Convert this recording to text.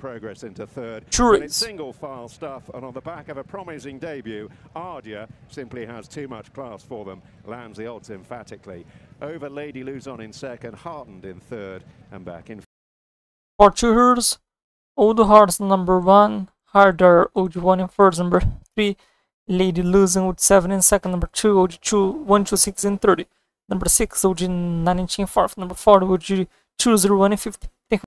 progress into third. True. It's single file stuff, and on the back of a promising debut, Ardeur simply has too much class for them. Lands the odds emphatically. Over Lady Luzon in second, Heartened in third, and back in. For 2 hurdles, Old Hearts number 1, Ardeur OG1 in first, number 3, Lady Luzon with 7 in second, number 2, OG2 126 in 30, number 6, OG9 in fourth, number 4, OG201 in 50.